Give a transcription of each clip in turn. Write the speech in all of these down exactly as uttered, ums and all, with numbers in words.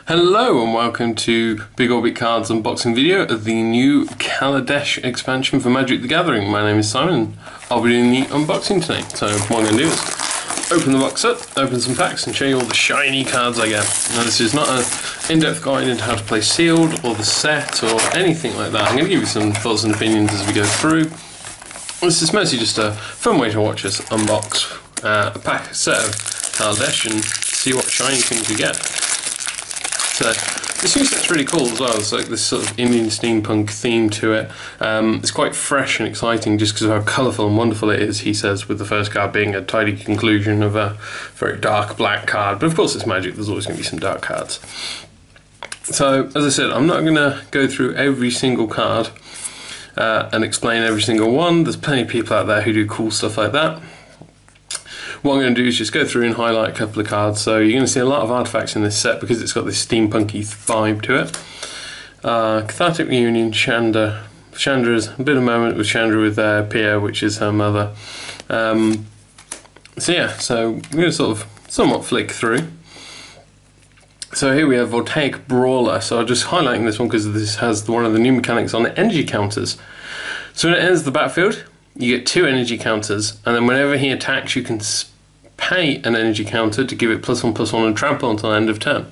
Hello and welcome to Big Orbit Cards unboxing video of the new Kaladesh expansion for Magic the Gathering. My name is Simon. I'll be doing the unboxing today. So what I'm going to do is open the box up, open some packs and show you all the shiny cards I get. Now this is not an in-depth guide into how to play sealed or the set or anything like that. I'm going to give you some thoughts and opinions as we go through. This is mostly just a fun way to watch us unbox uh, a pack, a set of Kaladesh and see what shiny things we get. So this new set's really cool as well. It's like this sort of Indian steampunk theme to it. Um, it's quite fresh and exciting just because of how colourful and wonderful it is, he says, with the first card being a tidy conclusion of a very dark black card. But of course it's Magic, there's always going to be some dark cards. So as I said, I'm not going to go through every single card uh, and explain every single one. There's plenty of people out there who do cool stuff like that. What I'm going to do is just go through and highlight a couple of cards. So you're going to see a lot of artifacts in this set because it's got this steampunky vibe to it. Uh, Cathartic Reunion, Chandra. Chandra's a bit of a moment with Chandra with uh, Pia, which is her mother. Um, so yeah, so I'm going to sort of somewhat flick through. So here we have Voltaic Brawler. So I'm just highlighting this one because this has one of the new mechanics on it, energy counters. So when it enters the battlefield, you get two energy counters, and then whenever he attacks, you can pay an energy counter to give it plus one, plus one, and trample until the end of turn.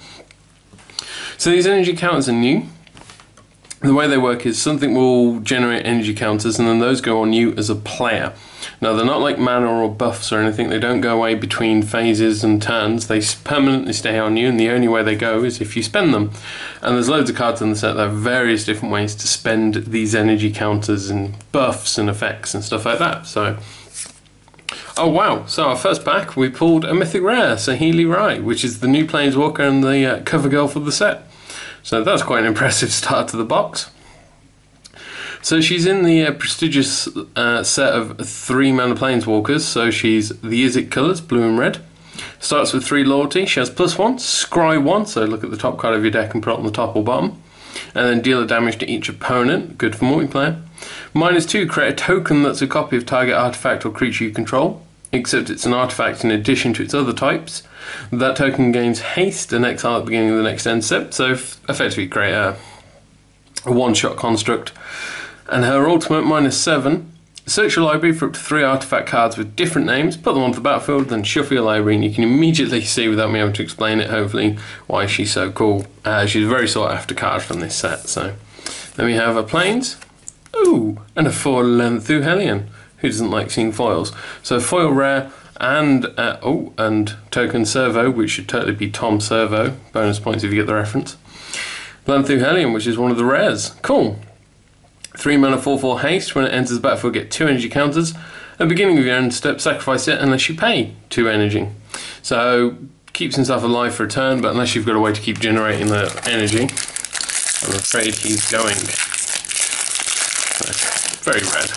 So these energy counters are new. The way they work is something will generate energy counters, and then those go on you as a player. Now they're not like mana or buffs or anything. They don't go away between phases and turns. They permanently stay on you, and the only way they go is if you spend them. And there's loads of cards in the set that have various different ways to spend these energy counters and buffs and effects and stuff like that. So, oh wow! So our first pack, we pulled a mythic rare, Saheeli Rai, which is the new Planeswalker and the uh, cover girl for the set. So that's quite an impressive start to the box. So she's in the uh, prestigious uh, set of three mana Planeswalkers. So she's the Izzet colours, blue and red. Starts with three loyalty. She has plus one, scry one. So look at the top card of your deck and put it on the top or bottom. And then deal a damage to each opponent. Good for multiplayer. Minus two, create a token that's a copy of target artifact or creature you control, except it's an artifact in addition to its other types. That token gains haste and exile at the beginning of the next end step. So effectively create a, a one-shot construct. And her ultimate, minus seven, search your library for up to three artifact cards with different names, put them onto the battlefield, then shuffle your library, and you can immediately see, without me having to explain it, hopefully, why she's so cool. Uh, she's a very sought after card from this set. So then we have a Plains, ooh, and a four Lenthu Hellion. Who doesn't like seeing foils? So foil rare and uh, oh, and token Servo, which should totally be Tom Servo. Bonus points if you get the reference. Lenthu Hellion, which is one of the rares. Cool. Three mana, four four haste. When it enters the battlefield, get two energy counters. At the beginning of your end step, sacrifice it unless you pay two energy. So keeps himself alive for a turn, but unless you've got a way to keep generating the energy, I'm afraid he's going. So, very red.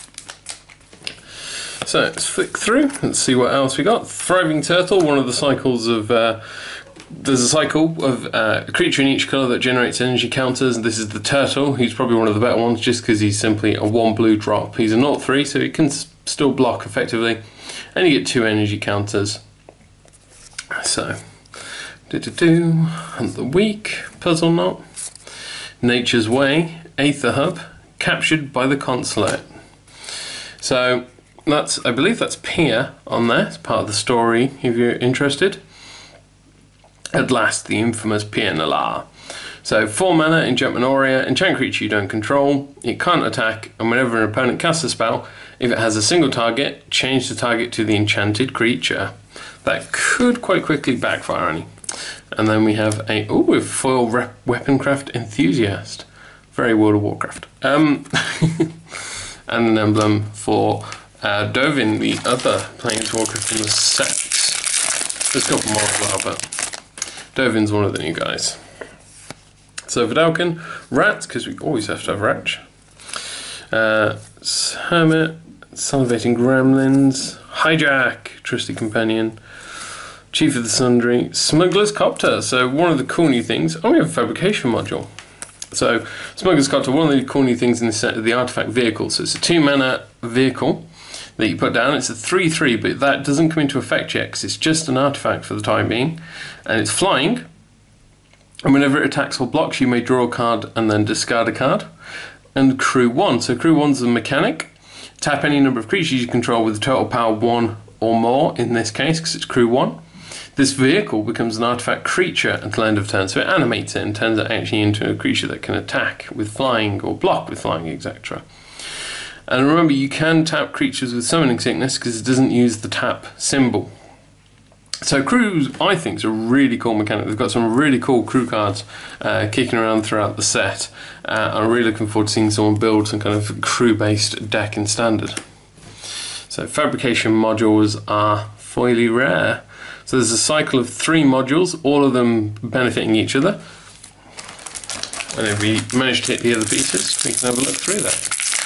So let's flick through. Let's see what else we got. Thriving Turtle, one of the cycles of. Uh, There's a cycle of uh, a creature in each colour that generates energy counters. This is the Turtle. He's probably one of the better ones just because he's simply a one blue drop. He's a zero three, so he can s still block effectively. And you get two energy counters. So, do-do-do, Hunt the Weak, Puzzle Knot, Nature's Way, Aether Hub, Captured by the Consulate. So, that's, I believe that's Pia on there. It's part of the story if you're interested. At last, the infamous Pia Nala. So, four mana, Enchantment Aura, enchant creature you don't control, it can't attack, and whenever an opponent casts a spell, if it has a single target, change the target to the enchanted creature. That could quite quickly backfire on you. And then we have a, oh, with foil Weaponcraft Enthusiast. Very World of Warcraft. Um, and an emblem for uh, Dovin, the other Planeswalker from the set. There's a couple more as well, but Dovin's one of the new guys. So Vidalcan, Rats, because we always have to have Rats. Uh, Hermit, Salivating Gremlins, Hijack, Trusty Companion, Chief of the Sundry, Smuggler's Copter. So one of the cool new things, oh, we have a fabrication module. So Smuggler's Copter, one of the cool new things in the set of the artifact vehicle. So it's a two mana vehicle that you put down. It's a three three, but that doesn't come into effect yet because it's just an artifact for the time being, and it's flying, And whenever it attacks or blocks, you may draw a card and then discard a card. And crew one. So crew one's a mechanic. Tap any number of creatures you control with a total power one or more, in this case, because it's crew one. This vehicle becomes an artifact creature until end of turn, so it animates it and turns it actually into a creature that can attack with flying or block with flying, et cetera. And remember, you can tap creatures with summoning sickness because it doesn't use the tap symbol. So crews, I think, is a really cool mechanic. They've got some really cool crew cards uh, kicking around throughout the set. Uh, I'm really looking forward to seeing someone build some kind of crew-based deck in Standard. So fabrication modules are foily rare. So there's a cycle of three modules, all of them benefiting each other. And if we manage to hit the other pieces, we can have a look through that.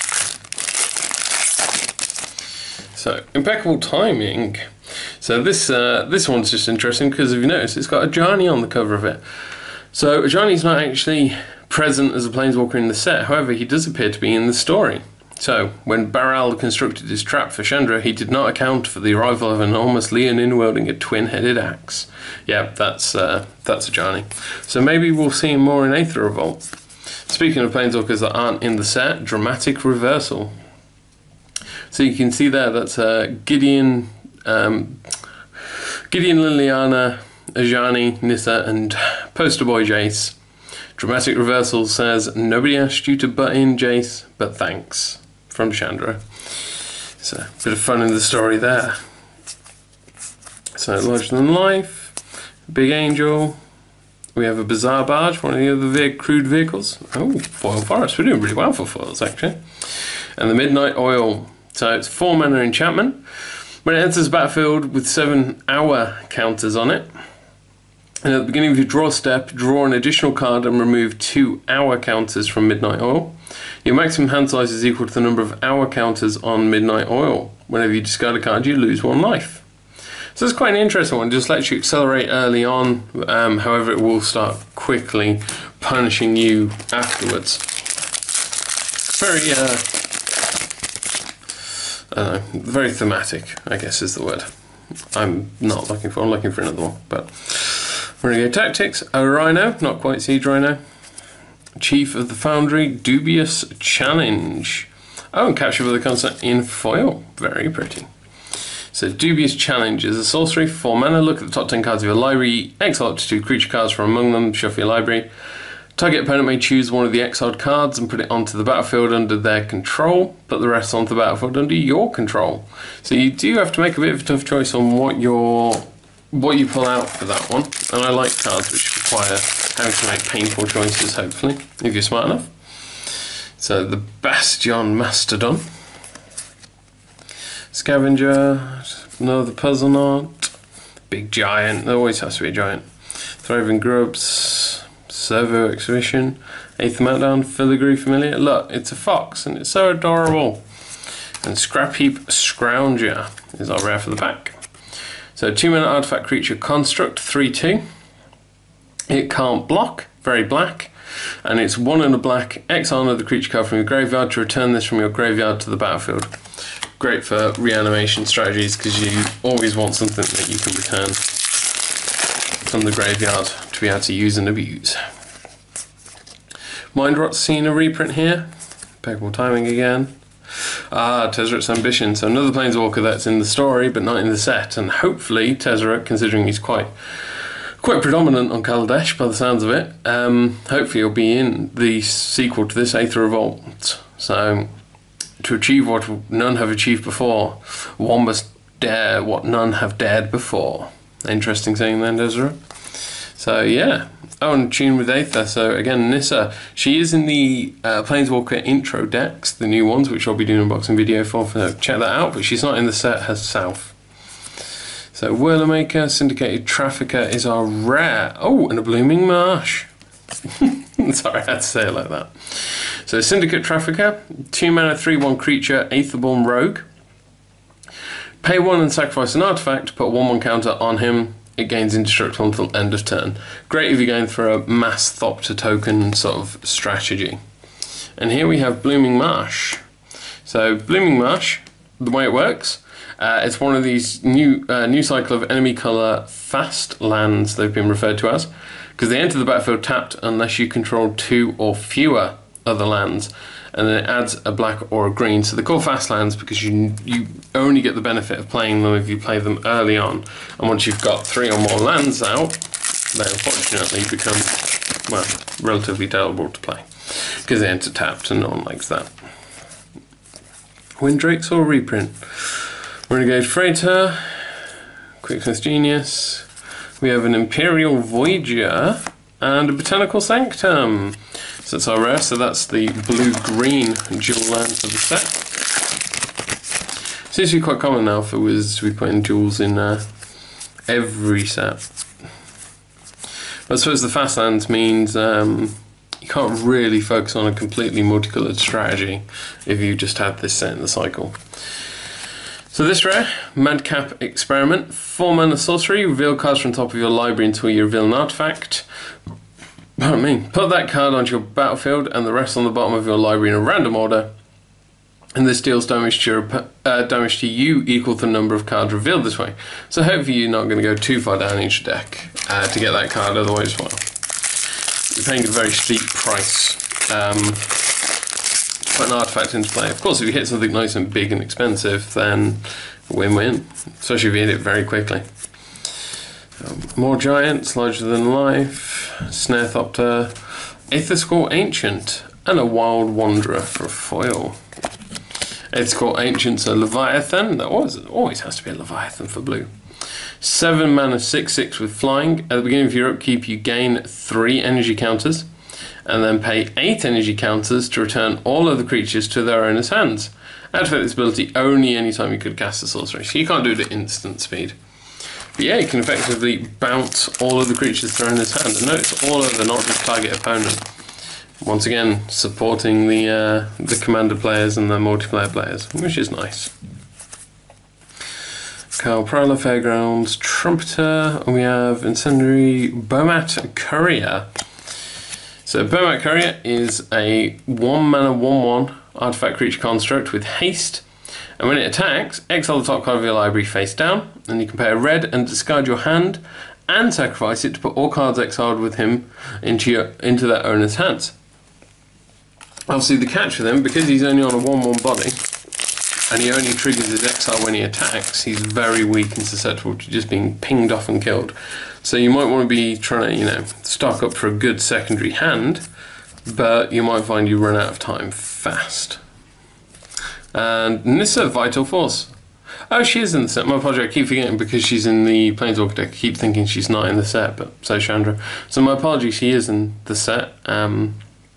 So impeccable timing. So this uh, this one's just interesting because if you notice, it's got a Ajani on the cover of it. So Ajani's not actually present as a planeswalker in the set. However, he does appear to be in the story. So, when Baral constructed his trap for Chandra, he did not account for the arrival of an enormous Leonin wielding a twin-headed axe. Yeah, that's uh, that's Ajani. So maybe we'll see him more in Aether Revolt. Speaking of planeswalkers that aren't in the set, dramatic reversal. So you can see there, that's uh, Gideon, um, Gideon Liliana, Ajani, Nissa, and Poster Boy Jace. Dramatic reversal says, nobody asked you to butt in, Jace, but thanks. From Chandra. So, a bit of fun in the story there. So, larger than life, big angel. We have a bizarre barge, one of the other ve crude vehicles. Oh, foil forest. We're doing really well for foils, actually. And the midnight oil. So, it's four mana enchantment. When it enters the battlefield with seven hour counters on it. And at the beginning of your draw step, draw an additional card and remove two hour counters from Midnight Oil. Your maximum hand size is equal to the number of hour counters on Midnight Oil. Whenever you discard a card, you lose one life. So it's quite an interesting one. It just lets you accelerate early on, um, however it will start quickly punishing you afterwards. Very, uh, I don't know, very thematic, I guess is the word. I'm not looking for, I'm looking for another one, but... Renegade Tactics, a Rhino, not quite Siege Rhino. Chief of the Foundry, Dubious Challenge. Oh, and Capture for the Concert in foil. Very pretty. So, Dubious Challenge is a sorcery, four mana. Look at the top ten cards of your library, exile up to two creature cards from among them, shuffle your library. Target opponent may choose one of the exiled cards and put it onto the battlefield under their control. Put the rest onto the battlefield under your control. So, you do have to make a bit of a tough choice on what your... what you pull out for that one, and I like cards which require having to make painful choices, hopefully, if you're smart enough. So the Bastion Mastodon, Scavenger, another Puzzle Knot, Big Giant, there always has to be a giant, Thriving Grubs, Servo Exhibition, Eighth Meltdown, Filigree Familiar. Look, it's a fox and it's so adorable. And Scrap Heap Scrounger is our rare for the pack. So two mana artifact creature construct, three two. It can't block, very black, and it's one and a black. Exile another creature card from your graveyard to return this from your graveyard to the battlefield. Great for reanimation strategies because you always want something that you can return from the graveyard to be able to use and abuse. Mind Rot's seen a reprint here. Impeccable timing again. Ah, Tezzeret's Ambition. So another Planeswalker that's in the story but not in the set. And hopefully Tezzeret, considering he's quite quite predominant on Kaladesh by the sounds of it, um, hopefully he'll be in the sequel to this, Aether Revolt. So to achieve what none have achieved before, one must dare what none have dared before. Interesting saying then, Tezzeret. So yeah. Oh, and Tune with Aether. So again, Nissa, she is in the uh, Planeswalker intro decks, the new ones, which I'll be doing an unboxing video for, so check that out, but she's not in the set herself. So Whirlmaker, Syndicated Trafficker is our rare. Oh, and a Blooming Marsh. Sorry, I had to say it like that. So Syndicate Trafficker, two mana, three one creature, Aetherborn Rogue. Pay one and sacrifice an artifact, put a one one counter on him. It gains indestructible until end of turn. Great if you're going for a mass Thopter token sort of strategy. And here we have Blooming Marsh. So Blooming Marsh, the way it works, Uh, it's one of these new uh, new cycle of enemy colour fast lands, they've been referred to as, because they enter the battlefield tapped unless you control two or fewer other lands, and then it adds a black or a green. So they're called fast lands because you you only get the benefit of playing them if you play them early on, and once you've got three or more lands out, they unfortunately become, well, relatively terrible to play because they enter tapped and no one likes that. Windrakes or reprint? Renegade Freighter, Quicksmith Genius, we have an Imperial Voyager and a Botanical Sanctum. So that's our rare, so that's the blue-green dual lands of the set. Seems to be quite common now for Wizards to be putting duals in uh, every set. But I suppose the fast lands means um, you can't really focus on a completely multicoloured strategy if you just had this set in the cycle. So this rare, Madcap Experiment, four mana sorcery, reveal cards from top of your library until you reveal an artifact. Pardon me. Put that card onto your battlefield and the rest on the bottom of your library in a random order. And this deals damage to, your, uh, damage to you equal to the number of cards revealed this way. So hopefully you're not going to go too far down each deck uh, to get that card, otherwise, well, you're paying a very steep price. Um, put an artifact into play. Of course, if you hit something nice and big and expensive, then win-win, especially if you hit it very quickly. Um, more giants, larger than life, Snarethopter, Aetherscore Ancient, and a Wild Wanderer for a foil. Aetherscore Ancient's a Leviathan. That always, always has to be a Leviathan for blue. Seven mana, six six with flying. At the beginning of your upkeep, you gain three energy counters, and then pay eight energy counters to return all other creatures to their owner's hands. Activate this ability only anytime you could cast a sorcery, so you can't do it at instant speed. But yeah, you can effectively bounce all of the creatures to their owner's hand. And notice all other, not just target opponent. Once again, supporting the uh, the commander players and the multiplayer players, which is nice. Carl Prowler, Fairgrounds, Trumpeter, and we have Incendiary Bomat Courier. So Bomat Courier is a one mana one one artifact creature construct with haste, and when it attacks, exile the top card of your library face down, and you can pay a red and discard your hand and sacrifice it to put all cards exiled with him into your into their owner's hands. Obviously the catch for them, because he's only on a one one body, and he only triggers his exile when he attacks, he's very weak and susceptible to just being pinged off and killed. So you might want to be trying to, you know, stock up for a good secondary hand, but you might find you run out of time fast. And Nissa, Vital Force. Oh, she is in the set. My apologies, I keep forgetting because she's in the Planeswalker deck. I keep thinking she's not in the set, but so Chandra. So my apologies, she is in the set. Um,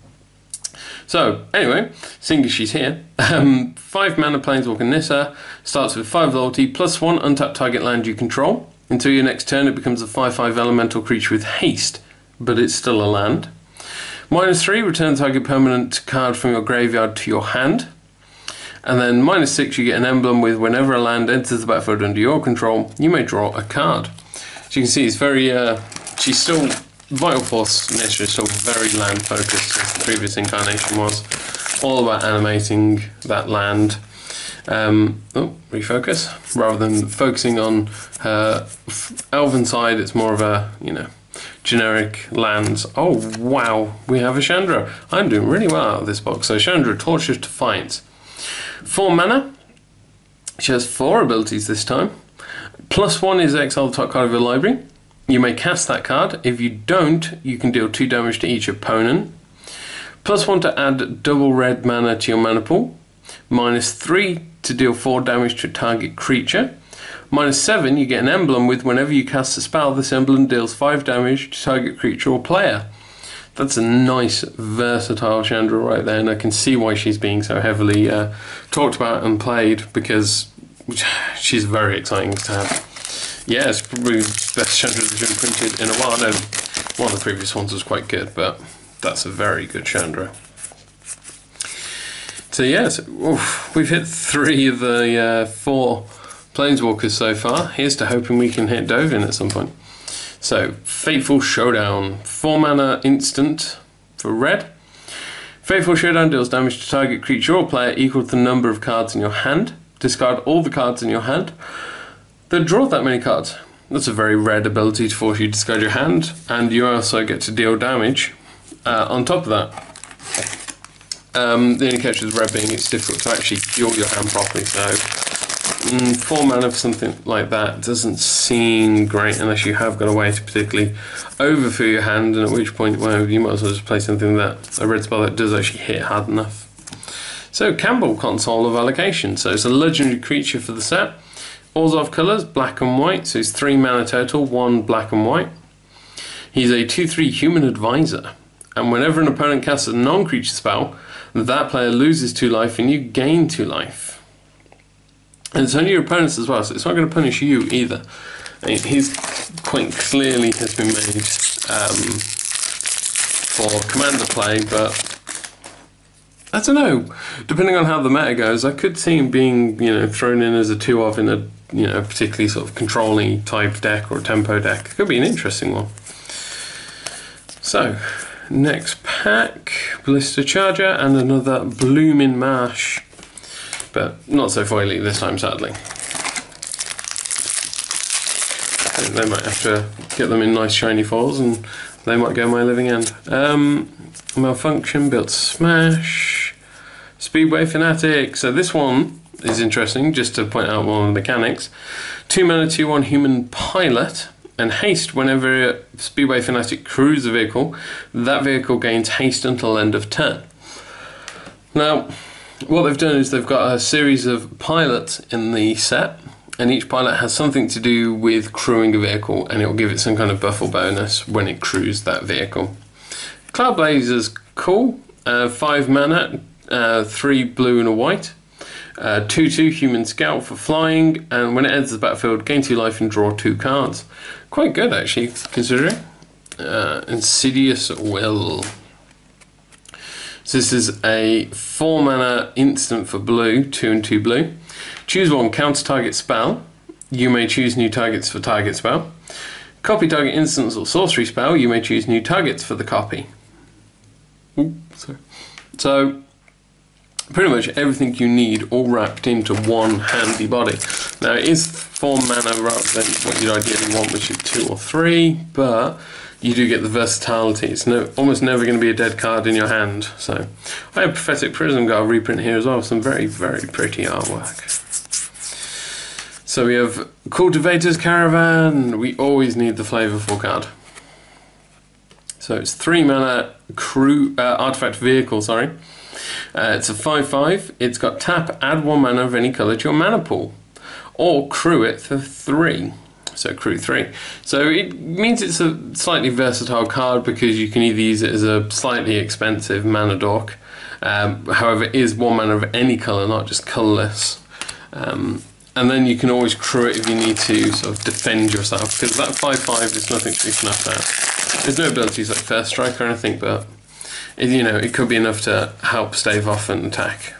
So, anyway, seeing as she's here, um, five mana Planeswalker Nissa starts with five loyalty, plus one untapped target land you control. Until your next turn, it becomes a five five elemental creature with haste, but it's still a land. Minus three, return target permanent card from your graveyard to your hand. And then minus six, you get an emblem with whenever a land enters the battlefield under your control, you may draw a card. So you can see it's very, uh, she's still... Vital Force Nissa is still very land focused, as the previous incarnation was. All about animating that land. Um, oh, refocus. Rather than focusing on her elven side, it's more of a, you know, generic lands. Oh, wow, we have a Chandra. I'm doing really well out of this box. So Chandra, Tortuous Defiance. Four mana. She has four abilities this time. Plus one is exile the top card of your library. You may cast that card. If you don't, you can deal two damage to each opponent. Plus one to add double red mana to your mana pool. Minus three to deal four damage to a target creature. Minus seven, you get an emblem with whenever you cast a spell, this emblem deals five damage to target creature or player. That's a nice, versatile Chandra right there, and I can see why she's being so heavily uh, talked about and played, because she's very exciting to have. Yeah, it's probably the best Chandra that's been printed in a while. I know one of the previous ones was quite good, but that's a very good Chandra. So yes, oof, we've hit three of the uh, four Planeswalkers so far. Here's to hoping we can hit Dovin at some point. So, Fateful Showdown. four mana instant for red. Fateful Showdown deals damage to target creature or player equal to the number of cards in your hand. discard all the cards in your hand, then draw that many cards. That's a very rare ability to force you to discard your hand, and you also get to deal damage uh, on top of that. Um, the only catch with red being it's difficult to actually fuel your hand properly, so mm, four mana for something like that doesn't seem great unless you have got a way to particularly overfill your hand, and at which point, well, you might as well just play something that a red spell that does actually hit hard enough. So Campbell, Console of Allocation. So it's a legendary creature for the set. All of colours, black and white, so it's three mana total, one black and white. He's a two three human advisor, and whenever an opponent casts a non-creature spell, that player loses two life and you gain two life. And it's only your opponents as well, so it's not going to punish you either. I mean, he's quite clearly has been made um, for commander play, but I don't know. Depending on how the meta goes, I could see him being, you know, thrown in as a two of in a, you know, particularly sort of controlling type deck or tempo deck. Could be an interesting one. So, next pack, Blister Charger and another Bloomin' Mash, but not so foily this time, sadly. They might have to get them in nice shiny foils, and they might go my living end. Um, Malfunction, Built Smash, Speedway Fanatic. So this one is interesting, just to point out one of the mechanics. Two mana, two one human pilot, and haste whenever Speedway Fanatic crews a vehicle. That vehicle gains haste until end of turn. Now, what they've done is they've got a series of pilots in the set, and each pilot has something to do with crewing a vehicle, and it will give it some kind of buff or bonus when it crews that vehicle. Cloud Blazer's cool. Uh, five mana, uh, three blue and a white. Uh, two two human scout for flying, and when it enters the battlefield, gain two life and draw two cards. Quite good actually, considering. Uh, Insidious Will. So this is a four mana instant for blue, two and two blue. Choose one counter target spell. You may choose new targets for target spell. Copy target instance or sorcery spell. You may choose new targets for the copy. Ooh, sorry. So pretty much everything you need all wrapped into one handy body. Now it is four mana rather than what you'd ideally want, which is two or three, but you do get the versatility. It's no, almost never going to be a dead card in your hand. So I have Prophetic Prism Guard reprint here as well, some very, very pretty artwork. So we have Cultivator's Caravan. We always need the flavorful card. So it's three mana crew uh, artifact vehicle, sorry. Uh, it's a five five. It's got tap, add one mana of any colour to your mana pool, or crew it for three. So crew three. So it means it's a slightly versatile card because you can either use it as a slightly expensive mana dork. Um, however, it is one mana of any colour, not just colourless. Um, and then you can always crew it if you need to sort of defend yourself, because that five five is nothing to be snuffed at. There's no abilities like First Strike or anything, but it, you know, it could be enough to help stave off an attack.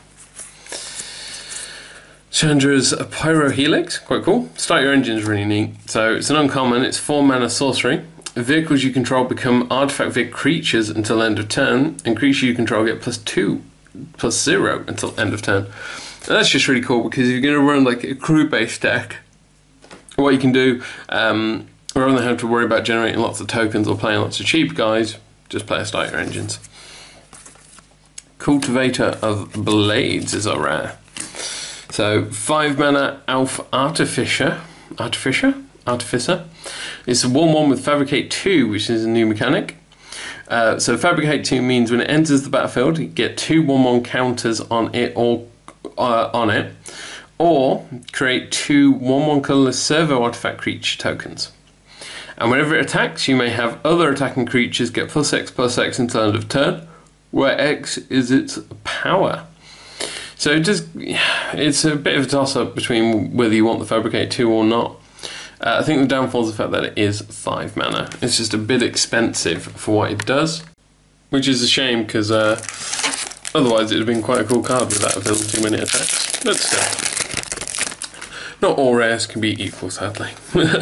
Chandra's Pyro Helix, quite cool. Start Your Engine's really neat. So it's an uncommon, it's four mana sorcery. Vehicles you control become artifact Vic creatures until end of turn, and creatures you control get plus two, plus zero until end of turn. And that's just really cool because if you're going to run like a crew-based deck, what you can do, um, rather than have to worry about generating lots of tokens or playing lots of cheap guys, just play a Start Your Engines. Cultivator of Blades is our rare. So five mana Elf Artificer, Artificer, Artificer. It's a one one with Fabricate two, which is a new mechanic. Uh, so Fabricate two means when it enters the battlefield, you get two one one counters on it or uh, on it, or create two one one colorless servo artifact creature tokens. And whenever it attacks, you may have other attacking creatures get plus X plus X until end of turn, where X is its power. So it just, it's a bit of a toss-up between whether you want the Fabricate two or not. Uh, I think the downfall is the fact that it is five mana. It's just a bit expensive for what it does, which is a shame because uh, otherwise it would have been quite a cool card with that ability when it attacks. But still, not all rares can be equal, sadly.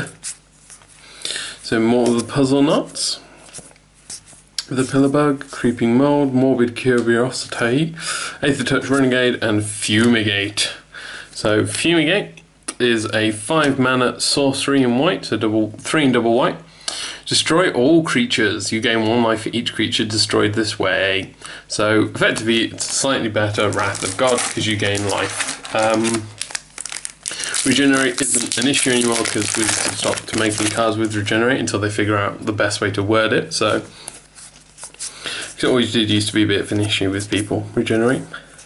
So more of the puzzle knots. The Pillarbug, Creeping Mold, Morbid Curiosity, Eighth Touch Renegade, and Fumigate. So Fumigate is a five mana sorcery in white, so double three and double white. Destroy all creatures. You gain one life for each creature destroyed this way. So effectively, it's slightly better Wrath of God because you gain life. Um, regenerate isn't an issue anymore because we've stopped making cards with regenerate until they figure out the best way to word it. So it always did used to be a bit of an issue with people regenerate.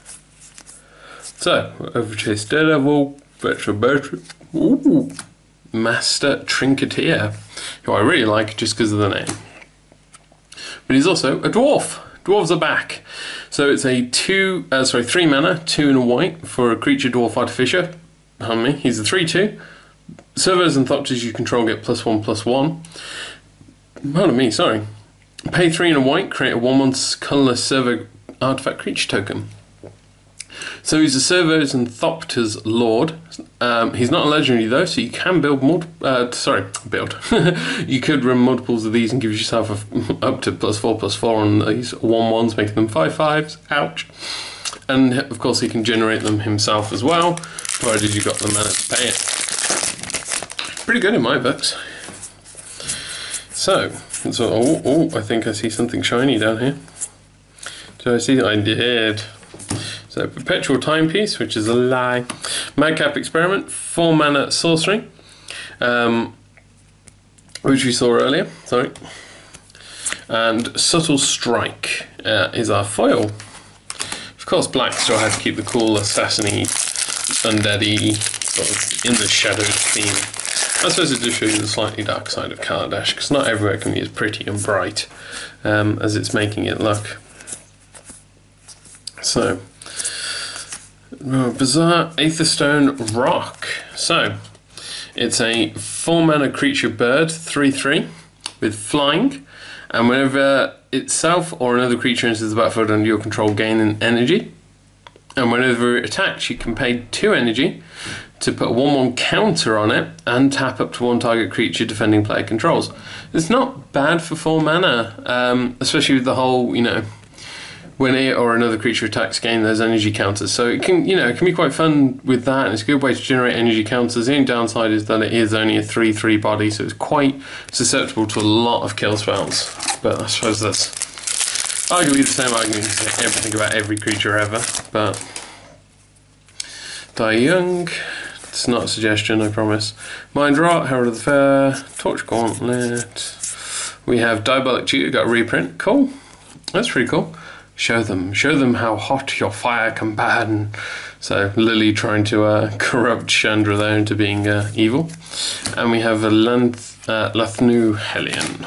So Overchase Daredevil, Virtual Bertrand, ooh, Master Trinketeer, who I really like just because of the name. But he's also a dwarf. Dwarves are back. So it's a two, uh, sorry, three mana, two and a white for a creature dwarf artificer. Pardon me. He's a three two. Servos and Thopters you control get plus one plus one. Pardon me, sorry. Pay three and a white, create a one one colorless servo artifact creature token. So he's a Servos and Thopters Lord. Um, he's not a legendary though, so you can build multi uh, sorry, build. You could run multiples of these and give yourself a, up to plus four plus four on these one ones, making them five fives. Ouch. And of course he can generate them himself as well, provided you've got the mana to pay it. Pretty good in my books. So, so oh, oh, I think I see something shiny down here. Did I see? I did. So Perpetual Timepiece, which is a lie. Madcap Experiment, four mana sorcery, um, which we saw earlier. Sorry. And Subtle Strike uh, is our foil. Of course, black still had to keep the cool assassin-y, undead-y, sort of in the shadows theme. I suppose it does show you the slightly dark side of Kaladesh, because not everywhere can be as pretty and bright um, as it's making it look. So. Bizarre Aetherstone Rock. So, it's a four mana creature bird, three three, with flying, and whenever itself or another creature enters the battlefield under your control, gain an energy. And whenever it attacks, you can pay two energy to put a one one counter on it and tap up to one target creature defending player controls. It's not bad for four mana, um, especially with the whole, you know, when it or another creature attacks, gain those energy counters. So it can, you know, it can be quite fun with that, and it's a good way to generate energy counters. The only downside is that it is only a three three body, so it's quite susceptible to a lot of kill spells. But I suppose that's arguably the same argument to say everything about every creature ever. But Die Young, it's not a suggestion, I promise. Mind Rot, Herald of the Fair, Torch Gauntlet. We have Diabolic Tutor, got a reprint. Cool. That's pretty cool. Show them, show them how hot your fire can burn. So Lily trying to uh, corrupt Chandra there into being uh, evil. And we have a Lanth uh, Lathnu Hellion.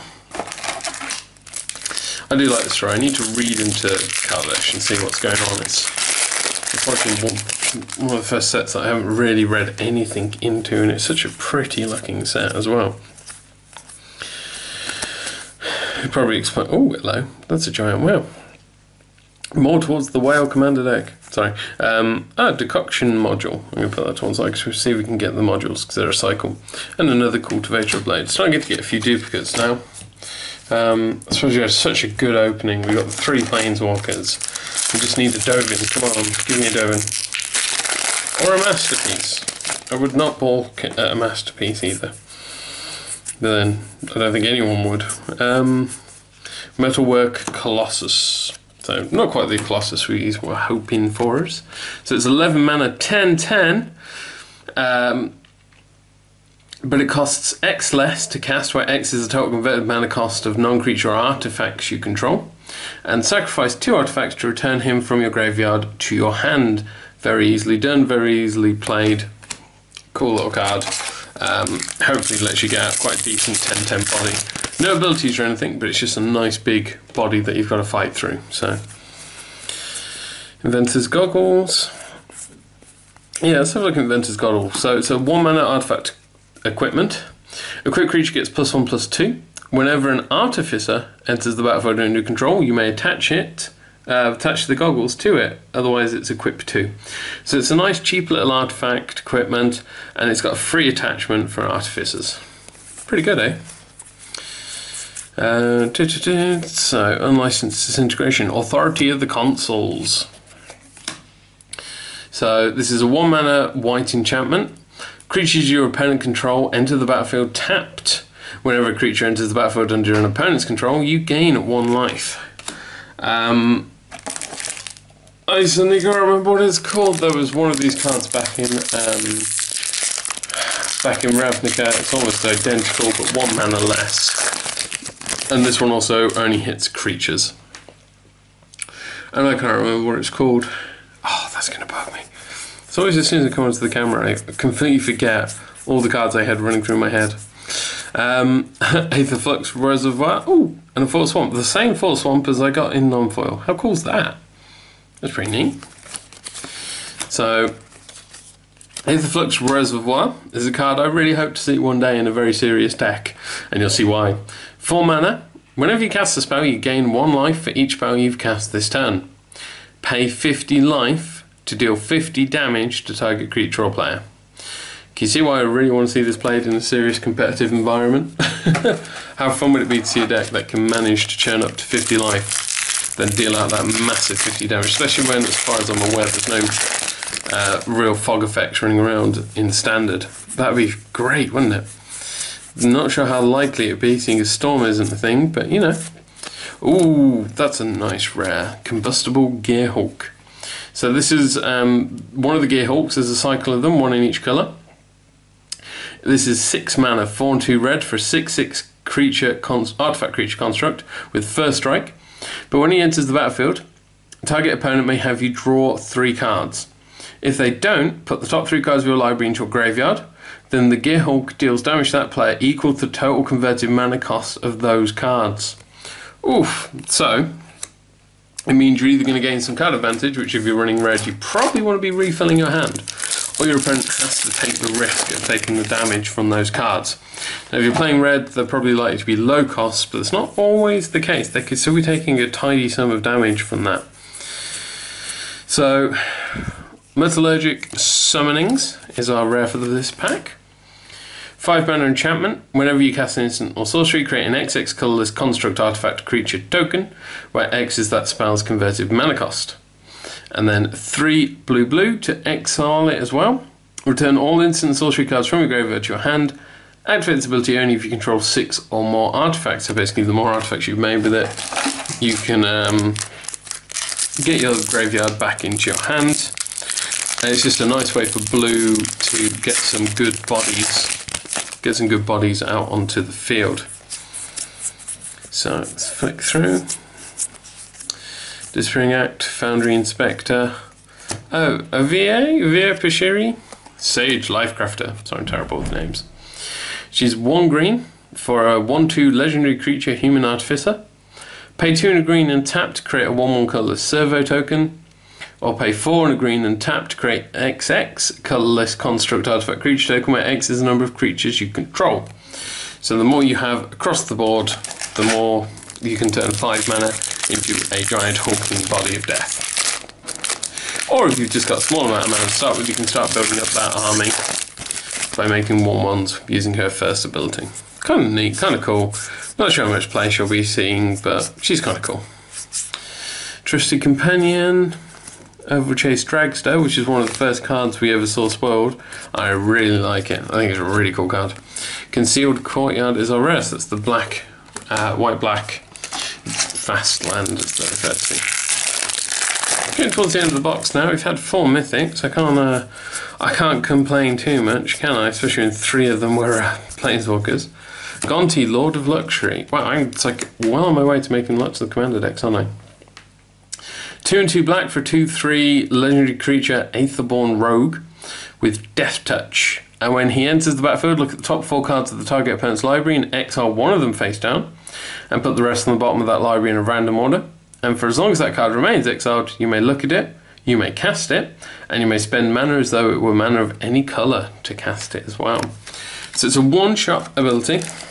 I do like this story. I need to read into Kaladesh and see what's going on. It's, it's like one, one of the first sets that I haven't really read anything into, and it's such a pretty looking set as well. You'd probably explain. Oh, hello. That's a giant whale. More towards the whale commander deck. Sorry. Um, ah, decoction module. I'm going to put that to one side because we'll see if we can get the modules because they're a cycle. And another Cultivator of Blades. Starting to get to get a few duplicates now. Um, I suppose we had such a good opening. We got the three Planeswalkers. We just need a Dovin. Come on, give me a Dovin. Or a Masterpiece. I would not balk at a Masterpiece either. But then, I don't think anyone would. Um, Metalwork Colossus. So, not quite the Colossus we were hoping for us. So it's eleven mana, ten ten. Um, but it costs X less to cast, where X is the total converted mana cost of non-creature artifacts you control. And sacrifice two artifacts to return him from your graveyard to your hand. Very easily done, very easily played. Cool little card. Um, hopefully lets you get out quite a decent ten ten body. No abilities or anything, but it's just a nice big body that you've got to fight through. So, Inventor's Goggles. Yeah, let's have a look at Inventor's Goggles. So it's a one mana artifact equipment. A quick creature gets plus one plus two. Whenever an artificer enters the battlefield under control, you may attach it, uh, attach the goggles to it. Otherwise, it's equipped to. So it's a nice, cheap little artifact equipment, and it's got a free attachment for artificers. Pretty good, eh? Uh, so, unlicensed disintegration. Authority of the Consuls. So this is a one mana white enchantment. Creatures your opponent control enter the battlefield tapped. Whenever a creature enters the battlefield under an opponent's control, you gain one life. Um, I suddenly can't remember what it's called. There was one of these cards back in um, back in Ravnica. It's almost identical, but one mana less. And this one also only hits creatures. And I can't remember what it's called. Oh, that's going to bug me. It's always as soon as I come onto the camera, I completely forget all the cards I had running through my head. Um, Aetherflux Reservoir. Oh, and a Full Swamp. The same Full Swamp as I got in non-foil. How cool is that? That's pretty neat. So, Aetherflux Reservoir is a card I really hope to see one day in a very serious deck, and you'll see why. Four mana. Whenever you cast a spell, you gain one life for each spell you've cast this turn. Pay fifty life to deal fifty damage to target creature or player. Can you see why I really want to see this played in a serious competitive environment? How fun would it be to see a deck that can manage to churn up to fifty life, then deal out that massive fifty damage, especially when, as far as I'm aware, there's no uh, real fog effects running around in standard. That'd be great, wouldn't it? I'm not sure how likely it'd be, seeing as Storm isn't a thing, but you know. Ooh, that's a nice rare. Combustible Gearhawk. So this is um, one of the Gearhawks. There's a cycle of them, one in each colour. This is six mana, four and two red for a six six creature artifact creature construct with first strike. But when he enters the battlefield, target opponent may have you draw three cards. If they don't, put the top three cards of your library into your graveyard. Then the Gearhawk deals damage to that player equal to the total converted mana cost of those cards. Oof. So, it means you're either going to gain some card advantage, which if you're running red, you probably want to be refilling your hand, or your opponent has to take the risk of taking the damage from those cards. Now, if you're playing red, they're probably likely to be low cost, but it's not always the case. They could still be taking a tidy sum of damage from that. So, Metallurgic Summonings is our rare for this pack. Five mana enchantment. Whenever you cast an instant or sorcery, create an X X colourless construct artifact creature token, where X is that spell's converted mana cost. And then three blue blue to exile it as well. Return all instant and sorcery cards from your graveyard to your hand. Activate this ability only if you control six or more artifacts. So basically, the more artifacts you've made with it, you can um, get your graveyard back into your hand. And it's just a nice way for blue to get some good bodies. Get some good bodies out onto the field. So let's flick through. Disappearing Act, Foundry Inspector. Oh, a V A? Via Pashiri? Sage Lifecrafter. Sorry, I'm terrible with names. She's one green for a one two legendary creature human artificer. Pay two and a green and tap to create a one one colourless servo token. Or pay four and a green and tap to create X X colourless construct artifact creature token, where X is the number of creatures you control. So the more you have across the board, the more you can turn five mana into a giant hulking body of death. Or if you've just got a small amount of mana to start with, you can start building up that army by making one ones using her first ability. Kind of neat, kind of cool. Not sure how much play she'll be seeing, but she's kind of cool. Trusty Companion. Overchase Dragster, which is one of the first cards we ever saw spoiled. I really like it. I think it's a really cool card. Concealed Courtyard is our rest. That's the black, uh, white-black fast land, as they refer to. Getting towards the end of the box now. We've had four mythics. I can't, uh, I can't complain too much, can I? Especially when three of them were uh, planeswalkers. Gonti, Lord of Luxury. Wow, I'm it's like well on my way to making lots of the commander decks, aren't I? Two and two black for two three legendary creature Aetherborn Rogue with Death Touch. And when he enters the battlefield, look at the top four cards of the target opponent's library and exile one of them face down, and put the rest on the bottom of that library in a random order. And for as long as that card remains exiled, you may look at it, you may cast it, and you may spend mana as though it were mana of any colour to cast it as well. So it's a one-shot ability,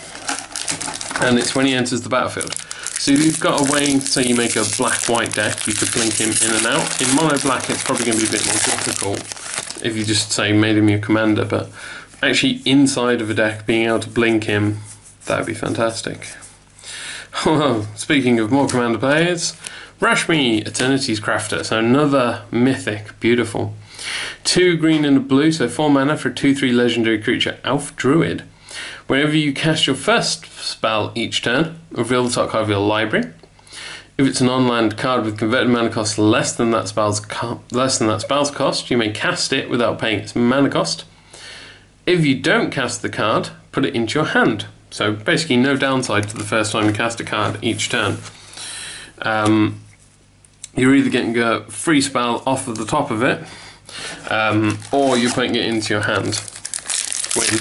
and it's when he enters the battlefield. So if you've got a way, say you make a black-white deck, you could blink him in and out. In mono-black, it's probably going to be a bit more difficult if you just, say, made him your commander, but actually inside of a deck, being able to blink him, that would be fantastic. Well, speaking of more commander players, Rashmi, Eternity's Crafter, so another mythic, beautiful. two green and a blue, so four mana for a two three legendary creature, Elf Druid. Whenever you cast your first spell each turn, reveal the top card of your library. If it's an on-land card with converted mana cost less than that spell's co less than that spell's cost, you may cast it without paying its mana cost. If you don't cast the card, put it into your hand. So basically no downside to the first time you cast a card each turn. Um, you're either getting a free spell off of the top of it, um, or you're putting it into your hand. Win.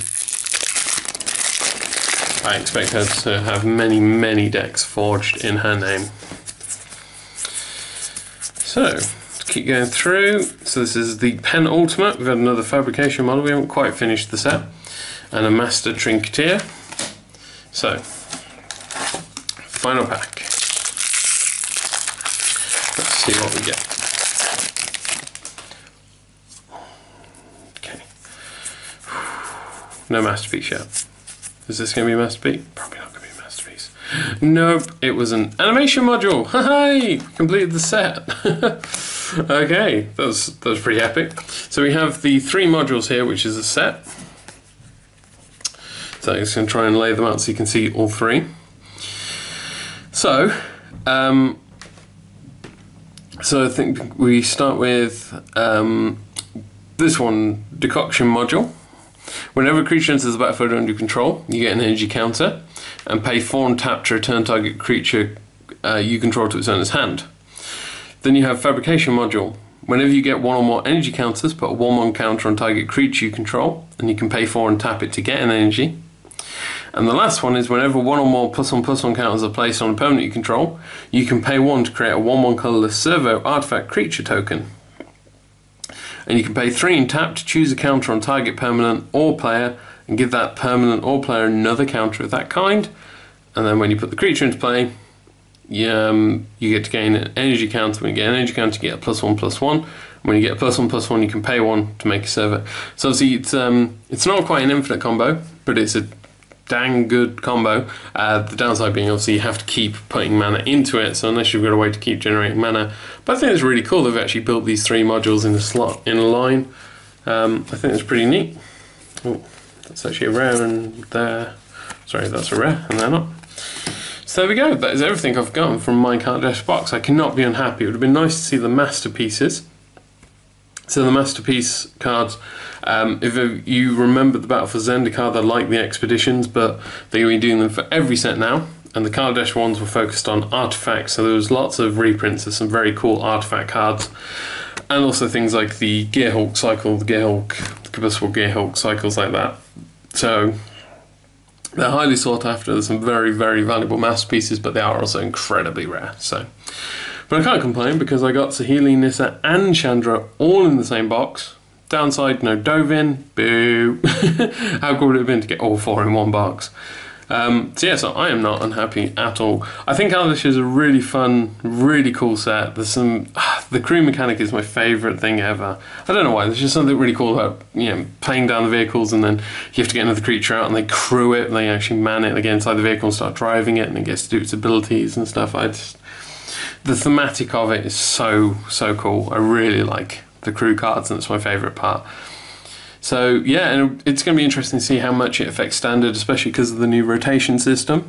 I expect her to have many, many decks forged in her name. So, to keep going through, so this is the penultimate. We've had another fabrication model, we haven't quite finished the set, and a master trinketeer. So, final pack. Let's see what we get. Okay. No masterpiece yet. Is this going to be a masterpiece? Probably not going to be a masterpiece. Nope, it was an animation module. Hi, completed the set. Okay, that's that's pretty epic. So we have the three modules here, which is a set. So I'm just going to try and lay them out so you can see all three. So, um, so I think we start with um, this one, decoction module. Whenever a creature enters the battlefield under your control, you get an energy counter and pay four and tap to return target creature uh, you control to its owner's hand. Then you have fabrication module. Whenever you get one or more energy counters, put a one one counter on target creature you control, and you can pay four and tap it to get an energy. And the last one is whenever one or more plus one plus one counters are placed on a permanent you control, you can pay one to create a one one colorless servo artifact creature token. And you can pay three and tap to choose a counter on target permanent or player and give that permanent or player another counter of that kind. And then when you put the creature into play, you, um, you get to gain an energy counter. When you get an energy counter, you get a plus one plus one. And when you get a plus one plus one, you can pay one to make a servo. So obviously it's, um, it's not quite an infinite combo, but it's a dang good combo. Uh, the downside being obviously you have to keep putting mana into it, so unless you've got a way to keep generating mana. But I think it's really cool they've actually built these three modules in a slot, in a line. Um, I think it's pretty neat. Oh, that's actually a rare and there. Sorry, that's a rare and they're not. So there we go, that is everything I've gotten from my Kaladesh box. I cannot be unhappy. It would have been nice to see the masterpieces. So the masterpiece cards, um, if you remember the Battle for Zendikar, they're like the expeditions, but they've been doing them for every set now. And the Kaladesh ones were focused on artifacts, so there was lots of reprints of some very cool artifact cards. And also things like the Gearhulk cycle, the Gearhulk, the combustible Gearhulk cycles like that. So they're highly sought after. There's some very, very valuable masterpieces, but they are also incredibly rare. So. But I can't complain because I got Saheeli, Nissa and Chandra all in the same box. Downside, no Dovin. Boo. How cool would it have been to get all four in one box? Um, so yeah, so I am not unhappy at all. I think Kaladesh is a really fun, really cool set. There's some, ah, the crew mechanic is my favourite thing ever. I don't know why, there's just something really cool about, you know, playing down the vehicles and then you have to get another creature out and they crew it and they actually man it, they get inside the vehicle and start driving it and it gets to do its abilities and stuff. I just, the thematic of it is so, so cool. I really like the crew cards and it's my favourite part. So yeah, and it's going to be interesting to see how much it affects standard, especially because of the new rotation system.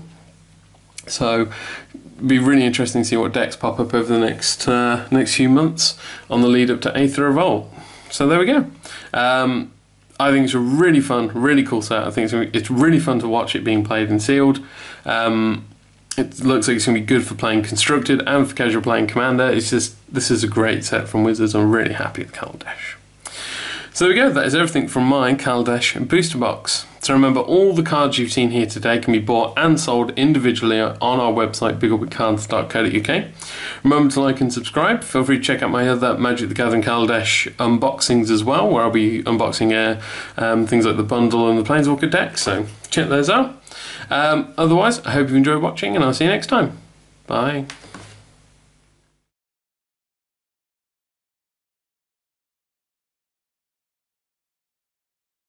So it'll be really interesting to see what decks pop up over the next uh, next few months on the lead up to Aether Revolt. So there we go. Um, I think it's a really fun, really cool set. I think it's, it's really fun to watch it being played and sealed. Um, It looks like it's going to be good for playing Constructed and for casual playing Commander. It's just, this is a great set from Wizards. I'm really happy with Kaladesh. So there we go, that is everything from my Kaladesh Booster Box. So remember, all the cards you've seen here today can be bought and sold individually on our website, big orbit cards dot co dot U K. Remember to like and subscribe. Feel free to check out my other Magic the Gathering Kaladesh unboxings as well, where I'll be unboxing uh, um, things like the bundle and the Planeswalker deck, so check those out. Um, otherwise, I hope you enjoyed watching and I'll see you next time. Bye.